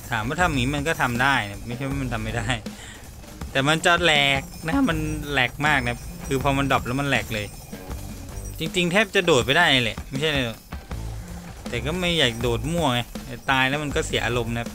ถามว่าทำอย่างนี้มันก็ทำได้นะไม่ใช่ว่ามันทำไม่ได้แต่มันจะแหลกนะมันแหลกมากนะคือพอมันดรอปแล้วมันแหลกเลยจริงๆแทบจะโดดไปได้เลยไม่ใช่เลยแต่ก็ไม่อยากโดดมั่วไงตายแล้วมันก็เสียอารมณ์นะ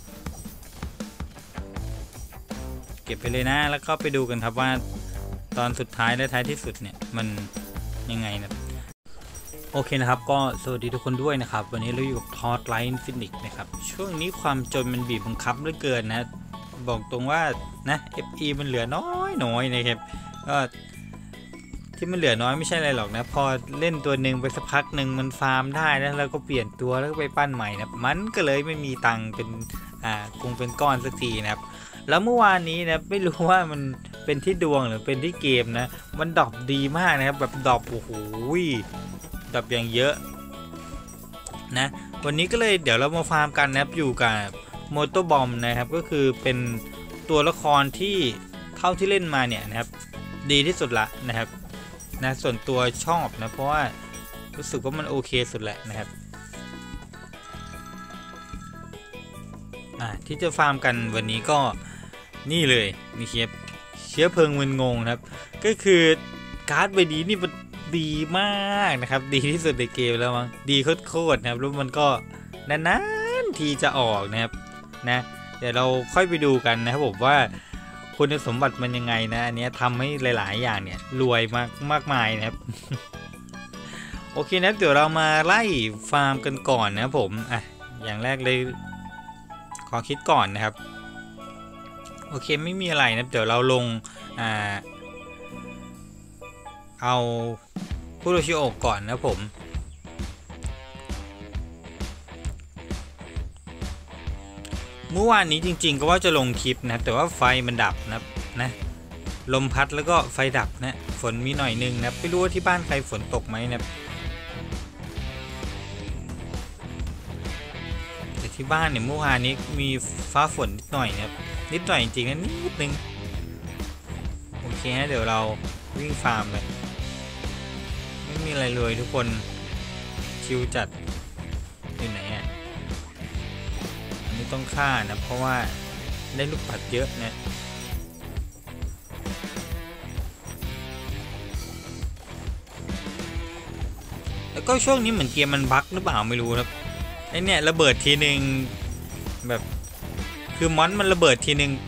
เก็บไปเลยนะแล้วก็ไปดูกันครับว่าตอนสุดท้ายและท้ายที่สุดเนี่ยมันยังไงนะโอเคนะครับก็สวัสดีทุกคนด้วยนะครับวันนี้เราอยู่กับทอร์ไลท์ฟินิกนะครับช่วงนี้ความจนมันบีบบังคับเหลือเกินนะบอกตรงว่านะ FE มันเหลือน้อยนะครับก็ที่มันเหลือน้อยไม่ใช่อะไรหรอกนะพอเล่นตัวหนึ่งไปสักพักหนึ่งมันฟาร์มได้แล้วเราก็เปลี่ยนตัวแล้วก็ไปปั้นใหม่นะมันก็เลยไม่มีตังค์เป็นคงเป็นก้อนสักทีนะครับแล้วเมื่อวานนี้นะไม่รู้ว่ามันเป็นที่ดวงหรือเป็นที่เกมนะมันดรอปดีมากนะครับแบบดรอปโอ้โหดรอปอย่างเยอะนะวันนี้ก็เลยเดี๋ยวเรามาฟาร์มกันนะครับอยู่กับโมโตบอมนะครับก็คือเป็นตัวละครที่เท่าที่เล่นมาเนี่ยนะครับดีที่สุดละนะครับนะส่วนตัวชอบนะเพราะว่ารู้สึกว่ามันโอเคสุดแหละนะครับที่จะฟาร์มกันวันนี้ก็นี่เลยนี่ครับเชื้อเพลิงมึนงงนะครับก็คือการ์ดใบนี้นี่มันดีมากนะครับดีที่สุดในเกมแล้วมั้งดีโคตรนะครับแล้วมันก็นานๆทีจะออกนะครับนะเดี๋ยวเราค่อยไปดูกันนะครับผมว่าคุณสมบัติมันยังไงนะอันนี้ทำให้หลายๆอย่างเนี่ยรวยมากมายนะครับ โอเคนะเดี๋ยวเรามาไล่ฟาร์มกันก่อนนะครับผมอย่างแรกเลยขอคิดก่อนนะครับโอเคไม่มีอะไรนะเดี๋ยวเราลงเอาคุโรชิโอะก่อนนะผมเมื่อวานนี้จริงๆก็ว่าจะลงคลิปนะแต่ว่าไฟมันดับนะลมพัดแล้วก็ไฟดับนะฝนมีหน่อยนึงนะไม่รู้ว่าที่บ้านใครฝนตกไหมนะแต่ที่บ้านเนี่ยเมื่อวานนี้มีฟ้าฝนนิดหน่อยนะนิดหน่อยจริงๆนะนิดนึงโอเคฮะเดี๋ยวเราวิ่งฟาร์มเลยไม่มีอะไรเลยทุกคนชิวจัดอยู่ไหนอ่ะอันนี้ต้องฆ่านะเพราะว่าได้ลูกปัดเยอะนะแล้วก็ช่วงนี้เหมือนเกมมันบั๊กหรือเปล่าไม่รู้ครับไอเนี่ยระเบิดทีหนึ่งแบบคือมอนมันระเบิดทีหนึ่ง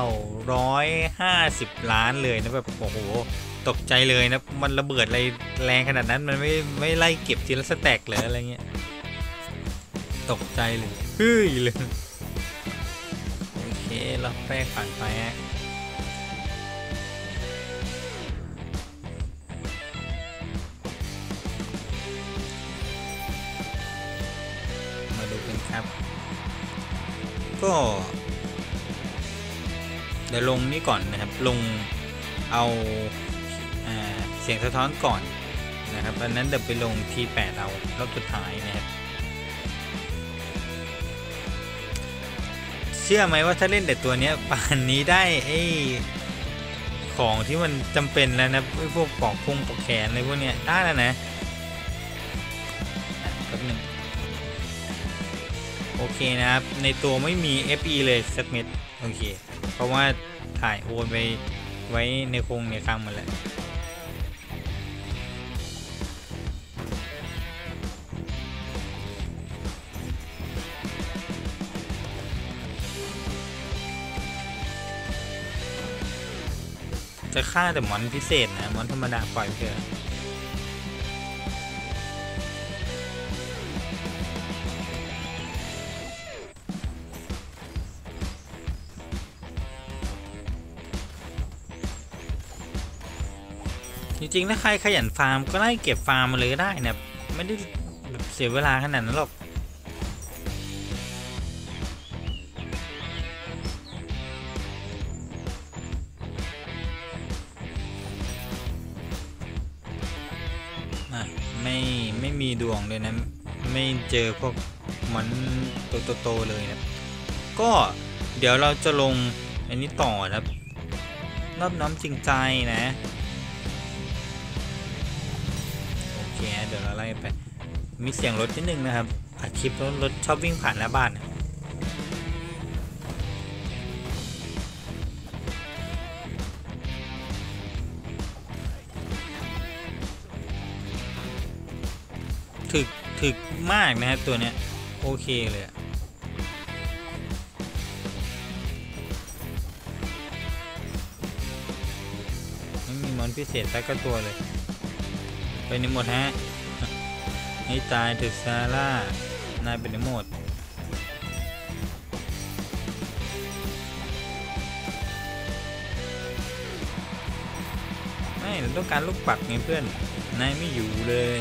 950 ล้านเลยนะแบบโอ้โหตกใจเลยนะมันระเบิดอะไรแรงขนาดนั้นมันไม่ไล่เก็บทีละสแต็กเลยอะไรเงี้ยตกใจเลยเฮ้ยเลยโอเคเราแป้งผ่านไปฮะมาดูกันครับก็เดี๋ยวลงนี่ก่อนนะครับลงเอาเสียงสะท้อนก่อนนะครับอันนั้นเดี๋ยวไปลงที่8เรารอบสุดท้ายนะครับเชื่อไหมว่าถ้าเล่นแต่ตัวนี้ป่านนี้ได้ไอ้ของที่มันจำเป็นแล้วนะพวกปอกพุงปอกแขนอะไรพวกเนี้ยได้แล้วนะแป๊บนึงโอเคนะครับในตัวไม่มี FE เลยสักเม็ดโอเคเพราะว่าถ่ายโอนไปไว้ในคงในคลังหมดแล้วจะฆ่าแต่มอนพิเศษนะมอนธรรมดาปล่อยเถอะจริงๆถ้าใครขยันฟาร์มก็ไล่เก็บฟาร์มมาเลยก็ได้นะไม่ได้เสียเวลาขนาดนั้นหรอกไม่มีดวงเลยนะไม่เจอพวกมันโตๆเลยนะก็เดี๋ยวเราจะลงอันนี้ต่อครับรอบน้ำจริงใจนะโอเคเดี๋ยวเราไล่ไปมีเสียงรถนิดนึงนะครับอัดคลิปรถชอบวิ่งผ่านหน้าบ้านนะถึกมากนะครับตัวเนี้ยโอเคเลยไม่มีมอนพิเศษสักตัวเลยไปในหมดฮะให้ตายถึกซาร่านายเป็นในหมดไม่เราต้องการลูกปักไงเพื่อนนายไม่อยู่เลย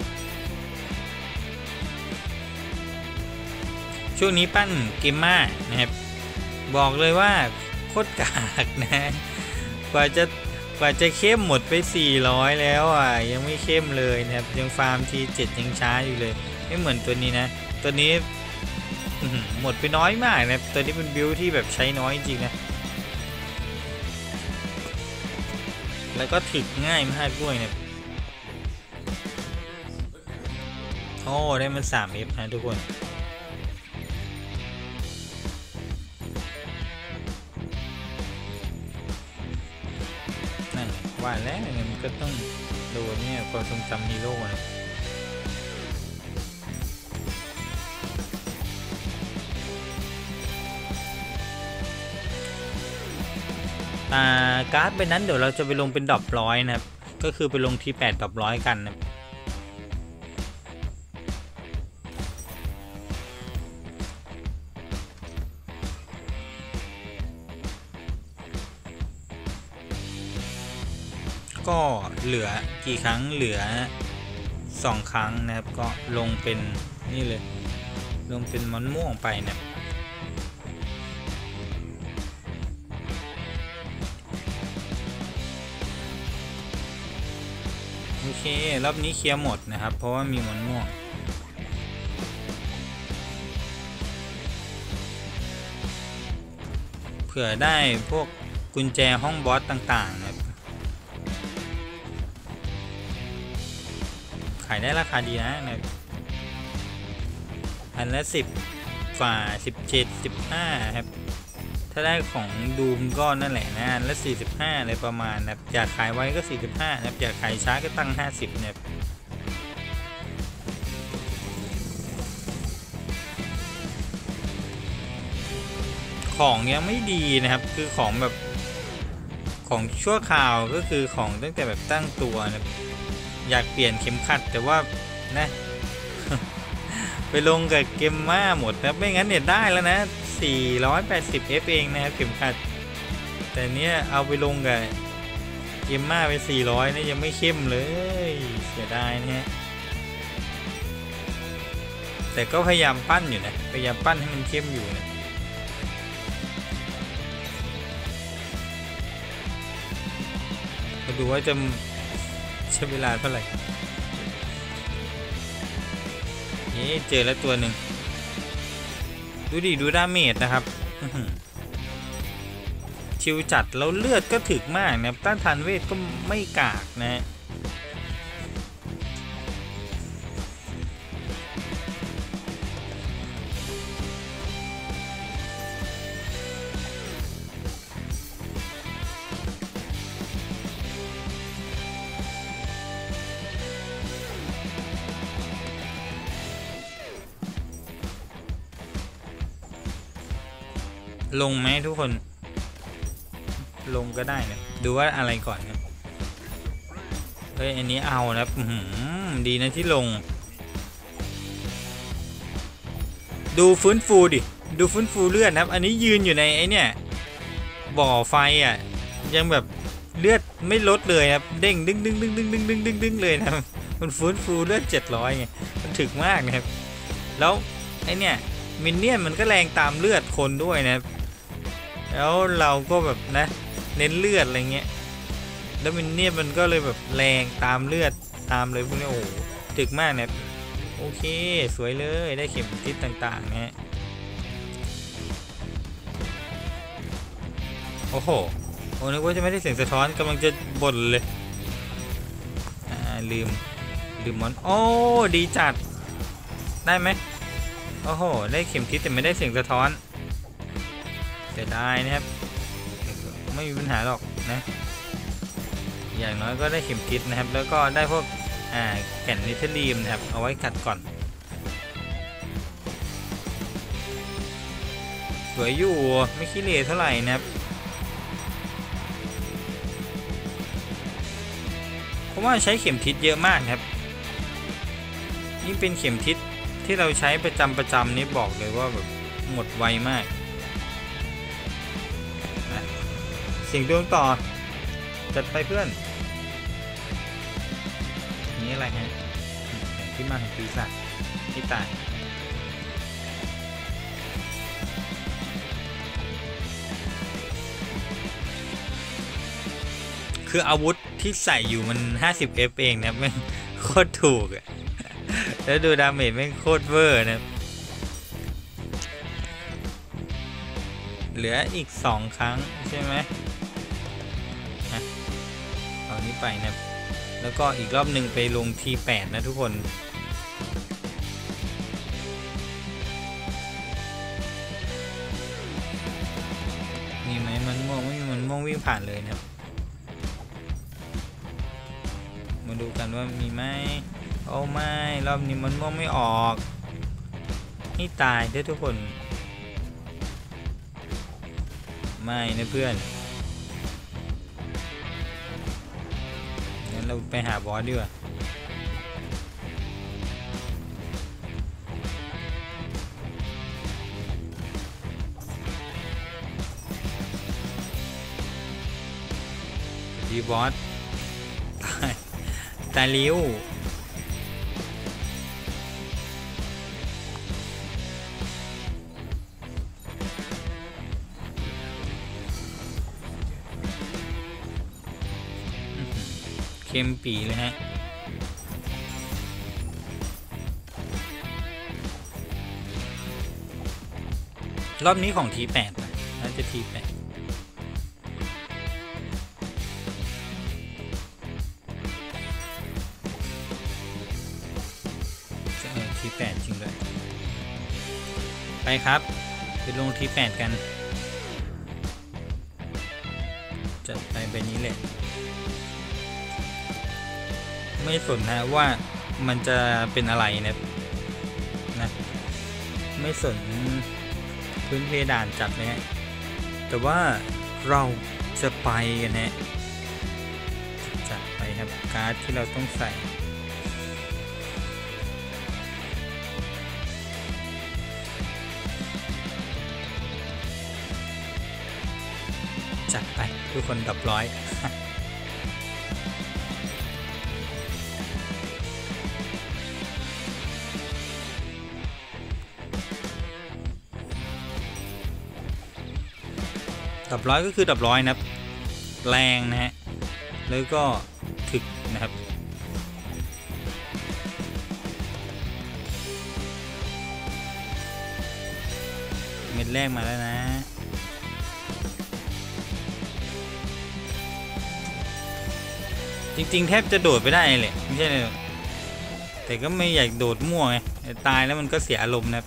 ช่วงนี้ปั้นเกมม่านะครับบอกเลยว่าโคตรกากนะกว่าจะเข้มหมดไป400แล้วอ่ะยังไม่เข้มเลยนะครับยังฟาร์มที7ยังช้าอยู่เลยไม่เหมือนตัวนี้นะตัวนี้หมดไปน้อยมากนะตัวนี้เป็นบิลที่แบบใช้น้อยจริงนะแล้วก็ถึกง่ายมากด้วยนะโอ้ได้มัน 3F นะทุกคนนั่นว่าแล้วมันก็ต้องดูเนี่ยความทรงจำฮีโร่นะการ์ดใบนั้นเดี๋ยวเราจะไปลงเป็นดรอปร้อยนะครับก็คือไปลงที8ดรอปร้อยกันนะก็เหลือกี่ครั้งเหลือ2ครั้งนะครับก็ลงเป็นนี่เลยลงเป็นมอนม่วงไปนะโอเครอบนี้เคลียร์หมดนะครับเพราะว่ามีมอนม่วงเผื่อได้พวกกุญแจห้องบอสต่างๆนะครับขายได้ราคาดีนะอันละ10 กว่า 17 15ครับถ้าได้ของดูมก็นั่นแหละนะอันละ45อะไรประมาณนะอยากขายไว้ก็45นะอยากขายช้าก็ตั้ง50เนี่ยของยังไม่ดีนะครับคือของแบบของชั่วคราวก็คือของตั้งแต่แบบตั้งตัวนะอยากเปลี่ยนเข็มขัดแต่ว่านะไปลงกับเกมม่าหมดนะไม่งั้นเนี่ยได้แล้วนะ480F เองนะครับเข็มขัดแต่เนี้ยเอาไปลงกับเกมม่าไป400นะยังไม่เข้มเลยเสียดายนะฮะแต่ก็พยายามปั้นอยู่นะพยายามปั้นให้มันเข้มอยู่นะมาดูว่าจะใช้เวลาเท่าไหร่นี่เจอแล้วตัวหนึ่งดูดิดูดาเมจนะครับชิวจัดแล้วเลือดก็ถึกมากนะต้านทานเวทก็ไม่กากนะลงไหมทุกคนลงก็ได้นะดูว่าอะไรก่อนนะเฮ้ยอันนี้เอานะดีนะที่ลงดูฟื้นฟูดิดูฟื้นฟูเลือดนะครับอันนี้ยืนอยู่ในไอเนี่ยบ่อไฟอ่ะยังแบบเลือดไม่ลดเลยครับเด้งดึงเลยนะมันฟื้นฟูเลือด700ไงมันถึกมากนะครับแล้วไอเนี่ยมินเนี่ยนมันก็แรงตามเลือดคนด้วยนะครับแล้วเราก็แบบนะเน้นเลือดอะไรเงี้ยแล้วมินเนี่ยมันก็เลยแบบแรงตามเลือดตามเลยพวกนี้โอ้ถึกมากนะโอเคสวยเลยได้เข็มทิศต่างๆนะฮะโอ้โหนึกว่าจะไม่ได้เสียงสะท้อนกำลังจะบ่นเลยลืมมอนโอ้ดีจัดได้ไหมโอ้โหได้เข็มทิศแต่ไม่ได้เสียงสะท้อนเสียดายนะครับไม่มีปัญหาหรอกนะอย่างน้อยก็ได้เข็มทิศนะครับแล้วก็ได้พวกแก่นนิเทอรีมนะครับเอาไว้กัดก่อนสวยอยู่ไม่ขี้เหร่เท่าไหร่นะครับเพราะว่าใช้เข็มทิศเยอะมากครับยิ่งเป็นเข็มทิศที่เราใช้ประจำนี่บอกเลยว่าแบบหมดไวมากเสียงดวงต่อจัดไปเพื่อนนี่อะไรฮะที่มาของปีศาจที่ตายคืออาวุธที่ใส่อยู่มัน 50F เองนะไม่โคตรถูกอะแล้วดูดาเมจไม่โคตรเวอร์นะเหลืออีก2 ครั้งใช่ไหมเอานี้ไปนะแล้วก็อีกรอบหนึ่งไปลงที8นะทุกคนมีไหมมันม่วงไม่มีมันม่วงวิ่งผ่านเลยนะมาดูกันว่ามีไหมโอ้ไม่รอบนี้มันม่วงไม่ออกนี่ตายด้วยทุกคนไม่นะเพื่อนงั้นเราไปหาบอสดีกว่าดีบอสตายลิ้วเข้มปีเลยฮะรอบนี้ของที8น่าจะที8ที8จริงเลยไปครับไปลงที8กันจัดไปใบนี้เลยไม่สนนะว่ามันจะเป็นอะไรนะไม่สนพื้นเพดานจัดเลยฮะแต่ว่าเราจะไปกันนะจัดไปครับการ์ดที่เราต้องใส่จัดไปทุกคนดับร้อยดับร้อยก็คือดับร้อยนะครับแรงนะฮะแล้วก็ถึกนะครับเม็ดแรกมาแล้วนะจริงๆแทบจะโดดไปได้เลยไม่ใช่เลยแต่ก็ไม่อยากโดดมั่วไงตายแล้วมันก็เสียอารมณ์นะครับ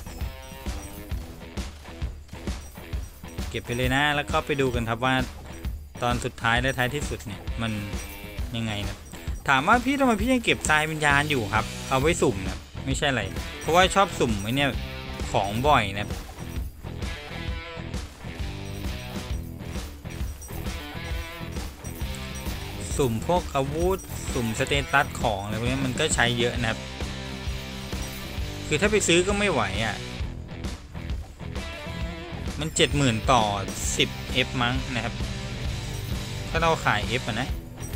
เก็บไปเลยนะแล้วก็ไปดูกันครับว่าตอนสุดท้ายและท้ายที่สุดเนี่ยมันยังไงนะถามว่าพี่ทำไมพี่ยังเก็บทรายวิญญาณอยู่ครับเอาไว้สุ่มนะไม่ใช่อะไรเพราะว่าชอบสุ่มไว้เนี่ยของบ่อยนะสุ่มพวกอาวุธสุ่มสเตตัสของอะไรพวกนี้มันก็ใช้เยอะนะครับคือถ้าไปซื้อก็ไม่ไหวอ่ะมัน 70,000 ต่อ 10F มั้งนะครับถ้าเราขาย F นะ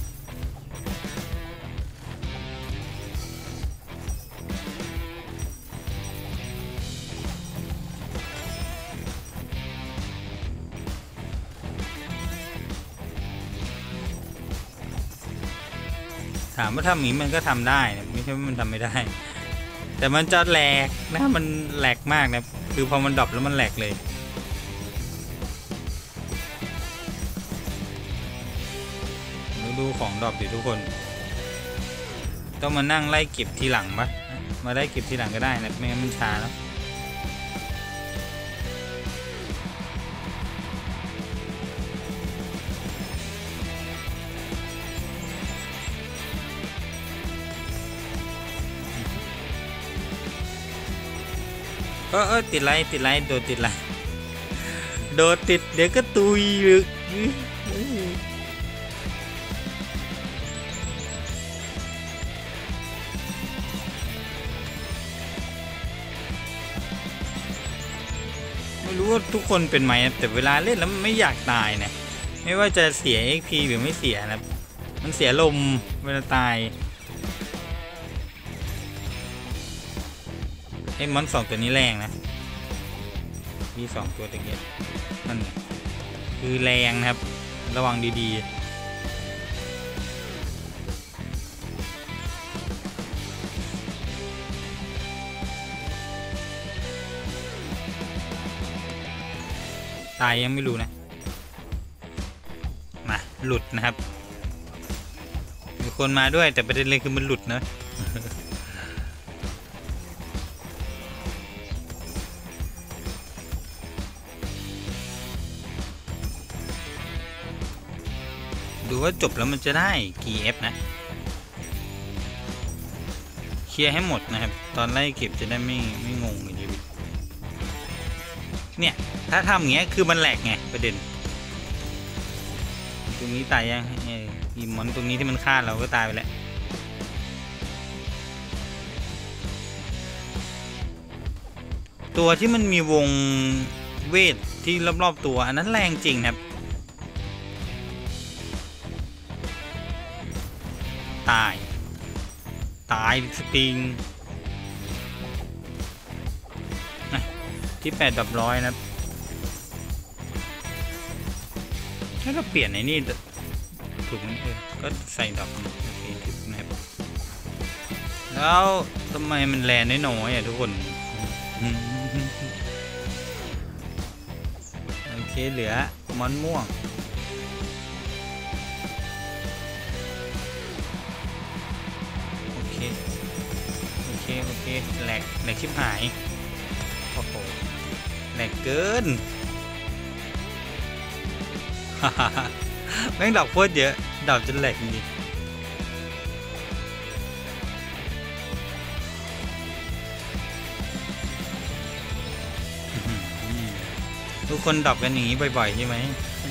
ถามว่าทำอย่างนี้มันก็ทำได้นะไม่ใช่ว่ามันทำไม่ได้แต่มันจะแหลกนะมันแหลกมากนะคือพอมันดรอปแล้วมันแหลกเลยดูของดรอปดิทุกคนต้องมานั่งไล่เก็บทีหลังปะมาได้เก็บทีหลังก็ได้นะไม่งั้นมันช้าแล้วติดไลท์โดนติดไลท์โดดติดเดี๋ยวก็ตุยลึกไม่รู้ว่าทุกคนเป็นไหมแต่เวลาเล่นแล้วมันไม่อยากตายนะไม่ว่าจะเสีย XP หรือไม่เสียนะมันเสียลมเวลาตายไอ้มอน2ตัวนี้แรงนะมี2ตัวตะเกียบมันคือแรงนะครับระวังดีๆตายยังไม่รู้นะมาหลุดนะครับมีคนมาด้วยแต่ประเด็นเลยคือมันหลุดนะดูว่าจบแล้วมันจะได้กี่ F นะเคลียร์ให้หมดนะครับตอนไล่เก็บจะได้ไม่งงในชีวิตเนี่ยถ้าทำอย่างเงี้ยคือมันแหลกไงประเด็นตรงนี้ตายยังอีมอนตรงนี้ที่มันฆ่าเราก็ตายไปแล้วตัวที่มันมีวงเวทที่รอบๆตัวอันนั้นแรงจริงครับตายสปริงที่8 ดับ100นะถ้าเราเปลี่ยนไอ้นี่ถูกไหมก็ใส่ดอกโอเคถูกนะครับแล้วทำไมมันแรงน้อยทุกคนโอเคเหลือมอนม่วงโอเคแหลกชิบหายโอ้โหแหลกเกินแม่งดอกโคตรเยอะดอกจนแหลกจริงทุกคนดอกกันอย่างนี้บ่อยๆใช่ไหม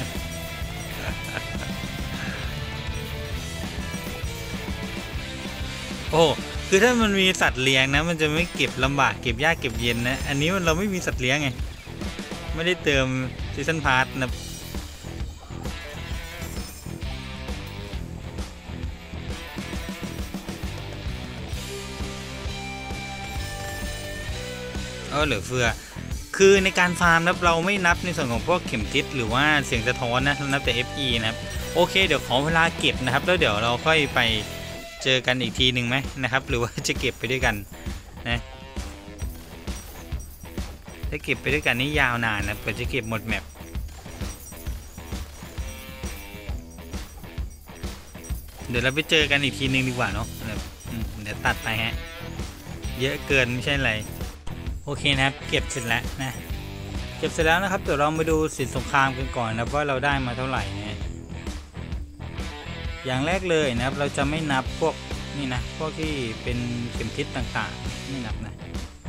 โอ้คือถ้ามันมีสัตว์เลี้ยงนะมันจะไม่เก็บลำบากเก็บยากเก็บเย็นนะอันนี้เราไม่มีสัตว์เลี้ยงไงไม่ได้เติมซีซั่นพาร์ทนะเหลือเฟือคือในการฟาร์มนะเราไม่นับในส่วนของพวกเข็มทิศหรือว่าเสียงสะท้อนนะเรานับแต่ FE นะครับโอเคเดี๋ยวขอเวลาเก็บนะครับแล้วเดี๋ยวเราค่อยไปเจอกันอีกทีหนึ่งไหมนะครับหรือว่าจะเก็บไปด้วยกันนะถ้าเก็บไปด้วยกันนี่ยาวนานนะเพื่อจะเก็บหมดแมปเดี๋ยวเราไปเจอกันอีกทีหนึ่งดีกว่าเนาะเดี๋ยวตัดไปฮะเยอะเกินไม่ใช่อะไรโอเคนะครับเก็บเสร็จแล้วนะเก็บเสร็จแล้วนะครับเดี๋ยวเรามาดูสินสงครามกันก่อนนะว่าเราได้มาเท่าไหร่เนี่ยอย่างแรกเลยนะครับเราจะไม่นับพวกนี่นะพวกที่เป็นเข็มทิศต่างๆไม่นับนะ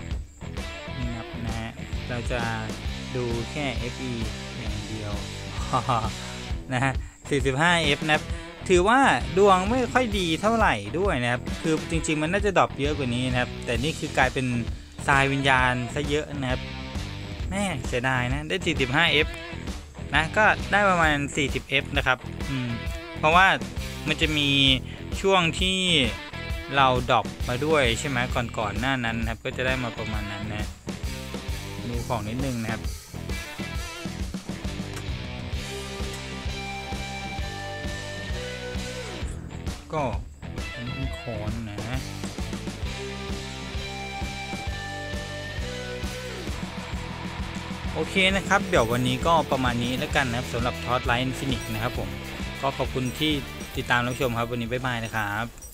เราจะดูแค่ FE อย่างเดียวนะฮะ 45F นะครับถือว่าดวงไม่ค่อยดีเท่าไหร่ด้วยนะครับคือจริงๆมันน่าจะดรอปเยอะกว่านี้นะครับแต่นี่คือกลายเป็นทรายวิญญาณซะเยอะนะครับแม่เสียดายนะได้ 45F นะก็ได้ประมาณ 40F นะครับเพราะว่ามันจะมีช่วงที่เราดรอปมาด้วยใช่ไหมก่อนหน้านั้นนะครับก็จะได้มาประมาณนั้นนะดูของนิดนึงนะครับก็เป็นคอนนะโอเคนะครับเดี๋ยววันนี้ก็ประมาณนี้แล้วกันนะครับสำหรับทอสไลท์อินฟินิตนะครับผมก็ขอบคุณที่ติดตามรับชมครับวันนี้บ๊ายบายนะครับ